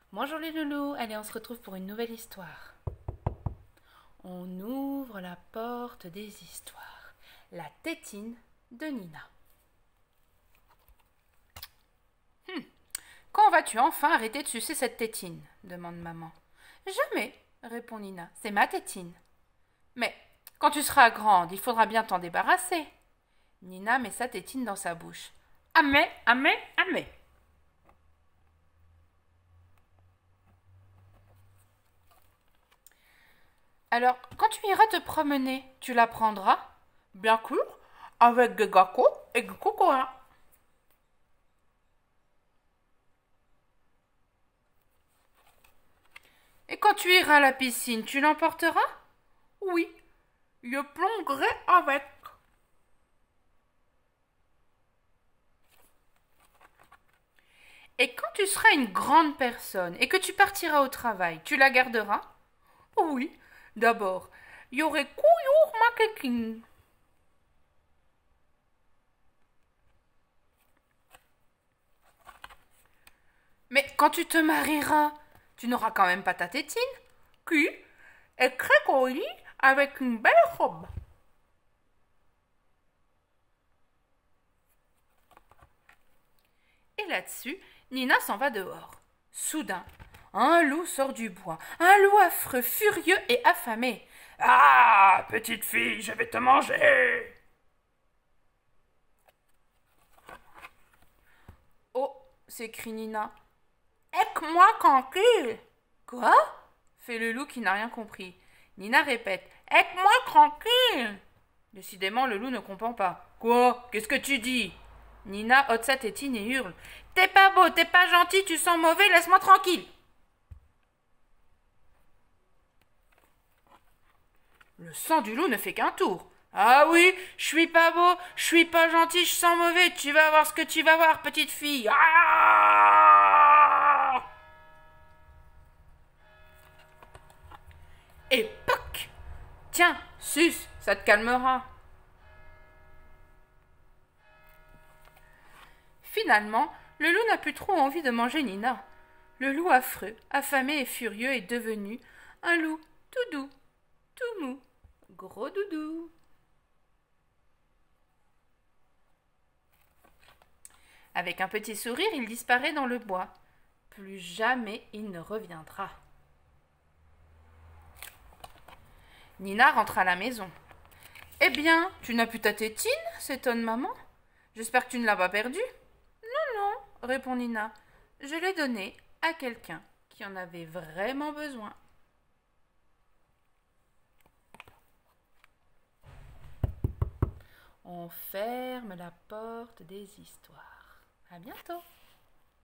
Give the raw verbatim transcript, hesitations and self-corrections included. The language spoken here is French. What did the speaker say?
Bonjour les loulous, allez on se retrouve pour une nouvelle histoire. On ouvre la porte des histoires. La tétine de Nina. Hum, Quand vas-tu enfin arrêter de sucer cette tétine demande maman. Jamais, répond Nina, c'est ma tétine. Mais quand tu seras grande, il faudra bien t'en débarrasser. Nina met sa tétine dans sa bouche. Amé, amé, amé. Alors, quand tu iras te promener, tu la prendras? Bien sûr, avec des gâteaux et du chocolat. Et quand tu iras à la piscine, tu l'emporteras? Oui, je plongerai avec. Et quand tu seras une grande personne et que tu partiras au travail, tu la garderas? Oui, d'abord, il y aurait couillou marketing. Mais quand tu te marieras, tu n'auras quand même pas ta tétine, qui est très jolie avec une belle robe. Et là-dessus, Nina s'en va dehors. Soudain, un loup sort du bois, un loup affreux, furieux et affamé. Ah, petite fille, je vais te manger. Oh, s'écrie Nina. Aide-moi tranquille. Quoi? Fait le loup qui n'a rien compris. Nina répète. Aide-moi tranquille. Décidément, le loup ne comprend pas. Quoi? Qu'est-ce que tu dis? Nina ôte sa tétine et hurle. T'es pas beau, t'es pas gentil, tu sens mauvais, laisse-moi tranquille. Le sang du loup ne fait qu'un tour. Ah oui, je suis pas beau, je suis pas gentil, je sens mauvais, tu vas voir ce que tu vas voir, petite fille. Ah! Et poc! Tiens, suce, ça te calmera. Finalement, le loup n'a plus trop envie de manger Nina. Le loup affreux, affamé et furieux est devenu un loup tout doux, tout mou, gros doudou. Avec un petit sourire, il disparaît dans le bois. Plus jamais il ne reviendra. Nina rentre à la maison. Eh bien, tu n'as plus ta tétine? S'étonne maman. J'espère que tu ne l'as pas perdue. Non, non, répond Nina. Je l'ai donnée à quelqu'un qui en avait vraiment besoin. On ferme la porte des histoires. À bientôt.